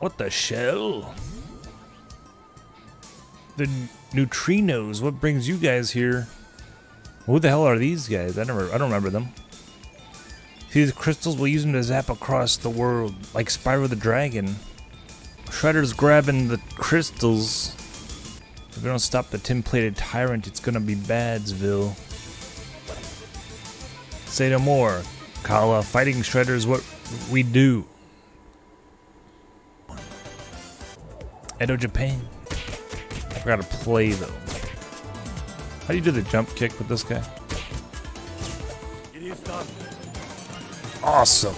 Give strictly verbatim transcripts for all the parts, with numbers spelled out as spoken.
What the shell? The neutrinos. What brings you guys here? Who the hell are these guys? I never. I don't remember them. See these crystals? We'll use them to zap across the world, like Spyro the Dragon. Shredder's grabbing the crystals. If we don't stop the tin-plated tyrant, it's gonna be Badsville. Say no more, Kala. Fighting Shredder is what we do. Edo, Japan. I forgot to play though. How do you do the jump kick with this guy? It is done. Awesome.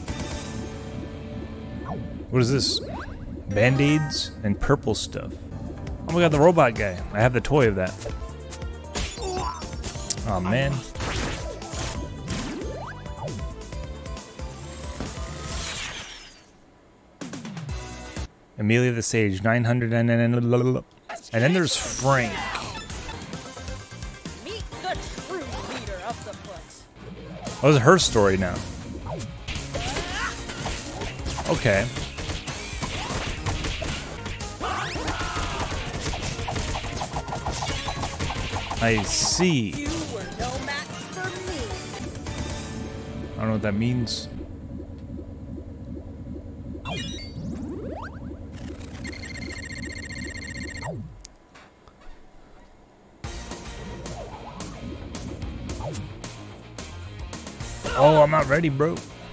What is this? Band-aids and purple stuff. Oh my god, the robot guy. I have the toy of that. Oh man. Amelia the Sage, nine hundred and and then there's Frank. Meet the true leader of the foot. What was her story now? Okay. I see. You were no match for me. I don't know what that means. Oh, I'm not ready, bro.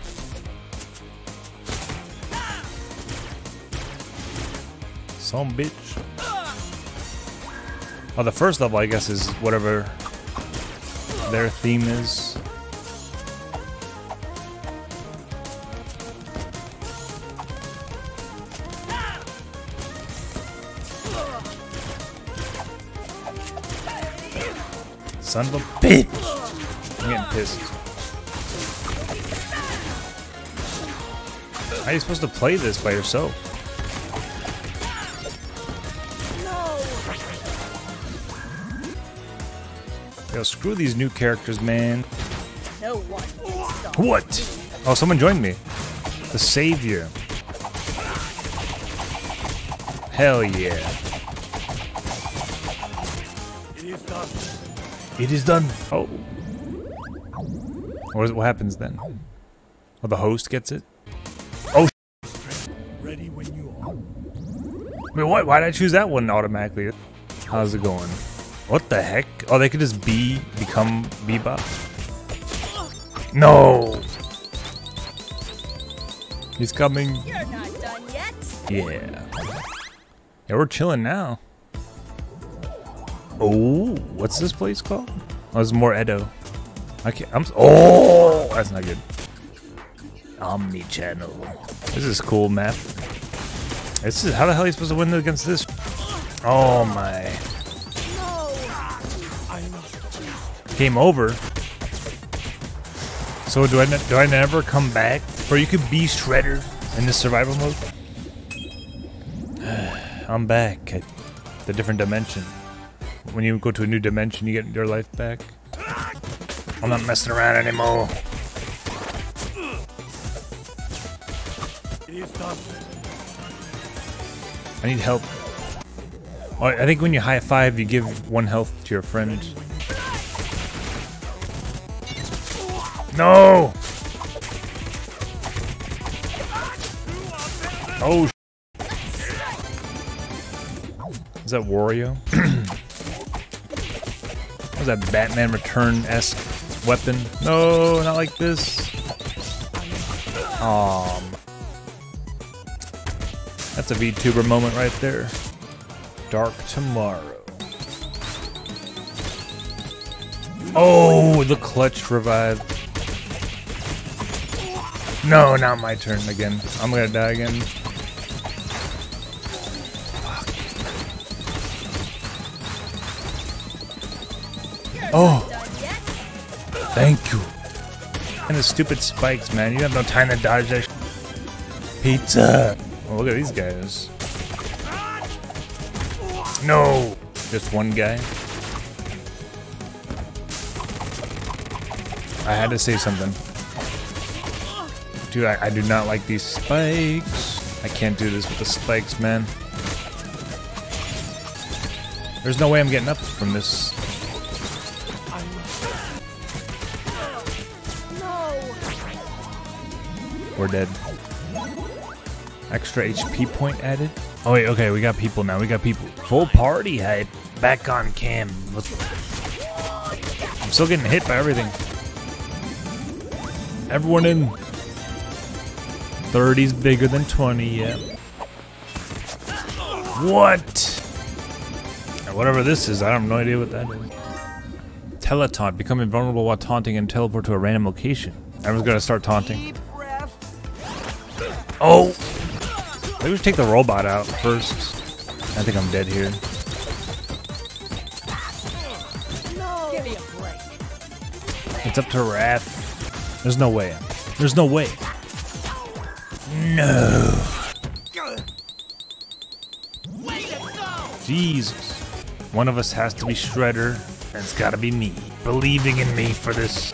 Some bitch. Oh, the first level, I guess, is whatever their theme is. Son of a bitch! I'm getting pissed. How are you supposed to play this by yourself? Yo, screw these new characters, man. No one can stop What? me. Oh, someone joined me. The Savior. Hell yeah. It is done. It is done. Oh. What, is, what happens then? Oh, the host gets it? Oh, Ready when you are. wait, what? Why did I choose that one automatically? How's it going? What the heck? Oh, they could just be, become Bebop? No! He's coming. You're not done yet. Yeah. Yeah, we're chilling now. Oh, what's this place called? Oh, it's more Edo. I can't, I'm, oh, that's not good. Omni-channel. This is cool map. This is, how the hell are you supposed to win against this? Oh my. Game over. So do I ne do I never come back? Or you could be Shredder in this survival mode? I'm back at the different dimension. When you go to a new dimension, you get your life back. I'm not messing around anymore. It is done. I need help. Oh, I think when you high five, you give one health to your friend. No! Oh, is that Wario? Was that Batman Return-esque weapon? No, not like this. Um, that's a VTuber moment right there. Dark Tomorrow. Oh, the clutch revive. No, not my turn again. I'm gonna die again. Oh, thank you. And the stupid spikes, man. You have no time to dodge that. Pizza. Oh, look at these guys. No, just one guy. I had to say something. Dude, I, I do not like these spikes. I can't do this with the spikes, man. There's no way I'm getting up from this. No. We're dead. Extra H P point added. Oh wait, okay, we got people now. We got people. Full party hype. Back on cam. Let's... I'm still getting hit by everything. Everyone in. thirty's bigger than twenty, yeah. What? Whatever this is, I have no idea what that is. Teletaunt. Become invulnerable while taunting and teleport to a random location. Everyone's gonna start taunting. Oh! Maybe we should take the robot out first. I think I'm dead here. No. Give me a break. It's up to Raph. There's no way. There's no way. No. Jesus. One of us has to be Shredder, and it's gotta be me. Believing in me for this.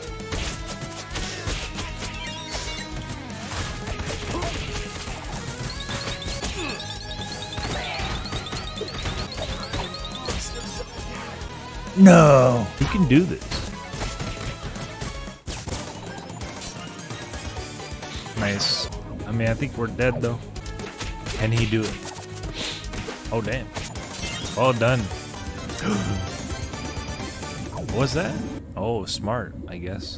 No. You can do this. Nice. I mean, I think we're dead though. Can he do it? Oh, damn. Well done. What's that? Oh, smart, I guess.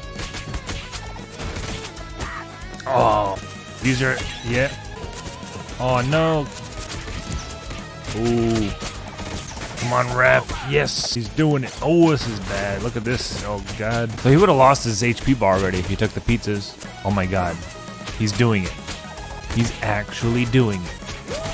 Oh, these are, yeah. Oh, no. Ooh. Come on, Raph. Yes, he's doing it. Oh, this is bad. Look at this. Oh, God. So he would have lost his H P bar already if he took the pizzas. Oh, my God. He's doing it. He's actually doing it.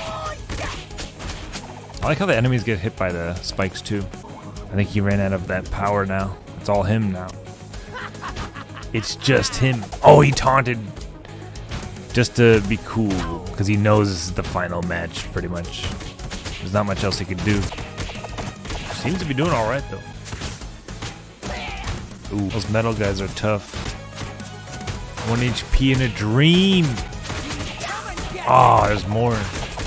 I like how the enemies get hit by the spikes too. I think he ran out of that power now. It's all him now. It's just him. Oh, he taunted just to be cool because he knows this is the final match pretty much. There's not much else he could do. Seems to be doing all right though. Ooh, those metal guys are tough. One H P in a dream. Ah, oh, there's more.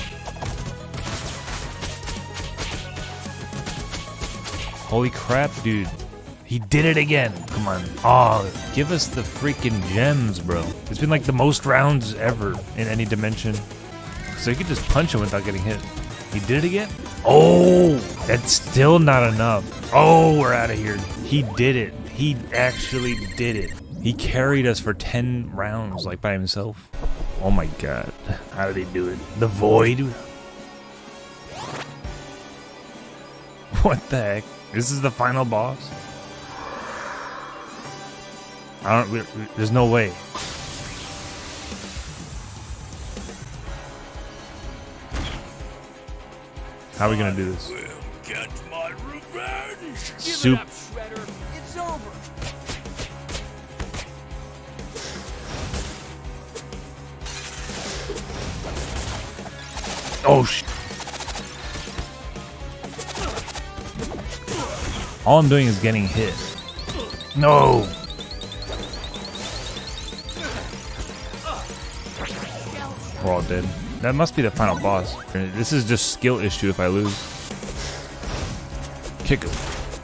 Holy crap, dude. He did it again. Come on. Oh, give us the freaking gems, bro. It's been like the most rounds ever in any dimension. So you could just punch him without getting hit. He did it again? Oh, that's still not enough. Oh, we're out of here. He did it. He actually did it. He carried us for ten rounds, like by himself. Oh my God. How did he do it? The void? What the heck? This is the final boss? I don't, we, we, there's no way. How are we gonna do this? Will get my revenge. Soup. Give it up, Shredder. It's over. Oh sh. All I'm doing is getting hit. No. We're all dead. That must be the final boss. This is just skill issue if I lose. Kick him.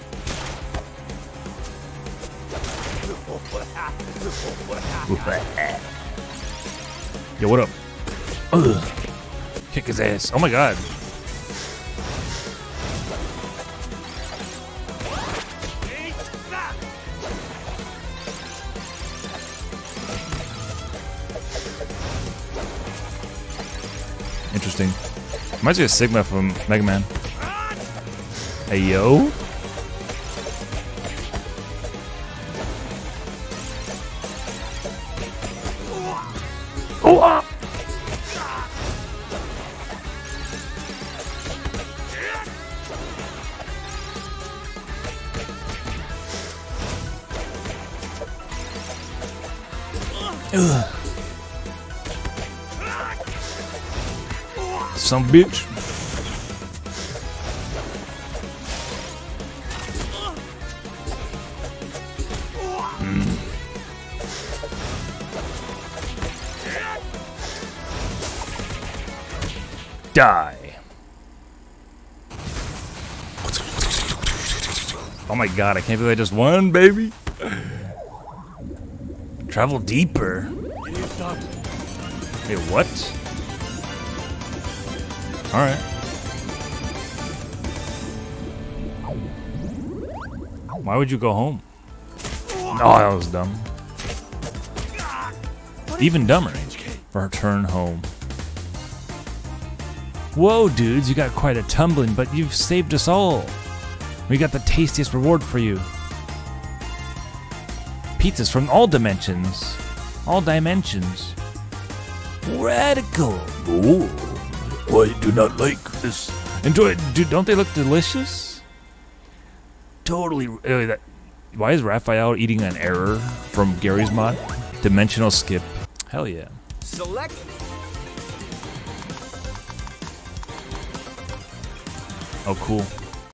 Yo, what up? Ugh. Kick his ass. Oh my God. Interesting. Reminds me of Sigma from Mega Man. Hey, yo. Oh, ah. Ugh. Some bitch. Mm. Die. Oh my god, I can't believe I just won, baby. Travel deeper. Wait, what? Alright. Why would you go home? Oh, that was dumb. Even dumber. Return home. Whoa, dudes, you got quite a tumbling, but you've saved us all. We got the tastiest reward for you. Pizzas from all dimensions. All dimensions. Radical. Oh, I do not like this. Enjoy it. Dude, don't they look delicious? Totally. Uh, that, why is Raphael eating an error from Gary's mod? Dimensional skip. Hell yeah. Select. Oh, cool.